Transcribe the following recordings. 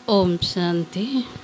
ओम शांति।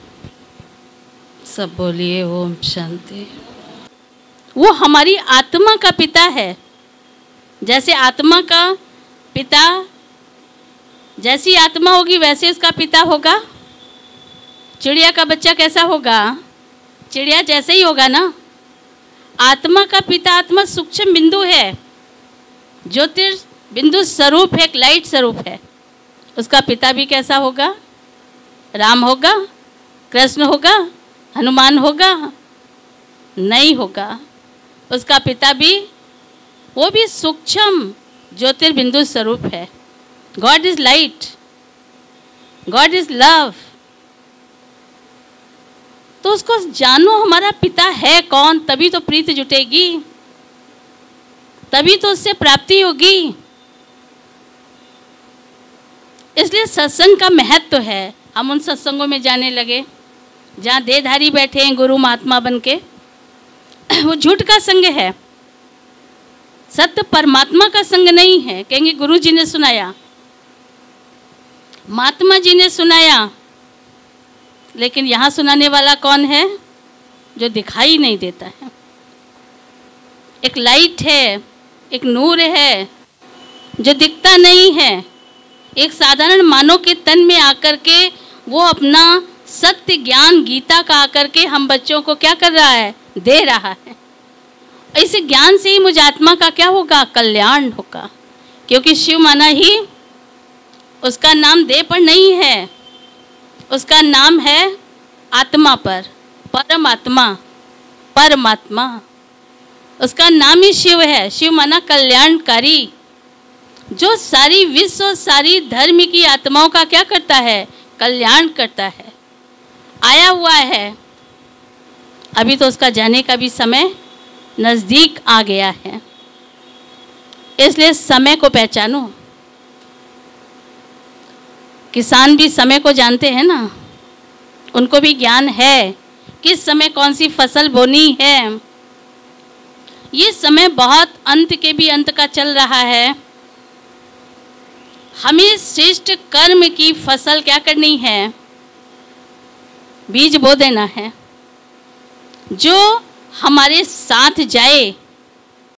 सब बोलिए ओम शांति। वो हमारी आत्मा का पिता है। जैसे आत्मा का पिता, जैसी आत्मा होगी वैसे उसका पिता होगा। चिड़िया का बच्चा कैसा होगा? चिड़िया जैसे ही होगा ना। आत्मा का पिता आत्मा सूक्ष्म बिंदु है, ज्योतिर्बिंदु स्वरूप है, एक लाइट स्वरूप है। उसका पिता भी कैसा होगा? राम होगा, कृष्ण होगा, हनुमान होगा? नहीं होगा। उसका पिता भी, वो भी सूक्ष्म ज्योतिर्बिंदु स्वरूप है। God is light, God is love. तो उसको जानो हमारा पिता है कौन, तभी तो प्रीति जुटेगी, तभी तो उससे प्राप्ति होगी। इसलिए सत्संग का महत्व है। हम उन सत्संगों में जाने लगे जहाँ देहधारी बैठे हैं गुरु महात्मा बन के। वो झूठ का संग है, सत्य परमात्मा का संग नहीं है। कहेंगे गुरु जी ने सुनाया, महात्मा जी ने सुनाया, लेकिन यहाँ सुनाने वाला कौन है? जो दिखाई नहीं देता है। एक लाइट है, एक नूर है जो दिखता नहीं है। एक साधारण मानव के तन में आकर के वो अपना सत्य ज्ञान गीता का आकर के हम बच्चों को क्या कर रहा है? दे रहा है। इस ज्ञान से ही मुझ आत्मा का क्या होगा? कल्याण होगा। क्योंकि शिव माना ही उसका नाम देह पर नहीं है, उसका नाम है आत्मा पर, परमात्मा, परमात्मा। उसका नाम ही शिव है। शिव माना कल्याणकारी, जो सारी विश्व सारी धर्म की आत्माओं का क्या करता है? कल्याण करता है। आया हुआ है। अभी तो उसका जाने का भी समय नज़दीक आ गया है। इसलिए समय को पहचानो। किसान भी समय को जानते हैं ना, उनको भी ज्ञान है किस समय कौन सी फसल बोनी है। ये समय बहुत अंत के भी अंत का चल रहा है। हमें श्रेष्ठ कर्म की फसल क्या करनी है? बीज बो देना है, जो हमारे साथ जाए,